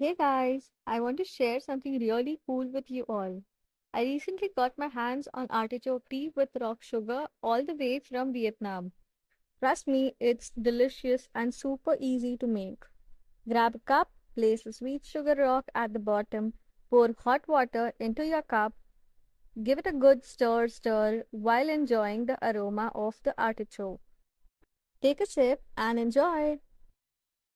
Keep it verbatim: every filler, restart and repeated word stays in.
Hey guys, I want to share something really cool with you all. I recently got my hands on artichoke tea with rock sugar all the way from Vietnam. Trust me, it's delicious and super easy to make. Grab a cup, place a sweet sugar rock at the bottom, pour hot water into your cup, give it a good stir stir while enjoying the aroma of the artichoke. Take a sip and enjoy.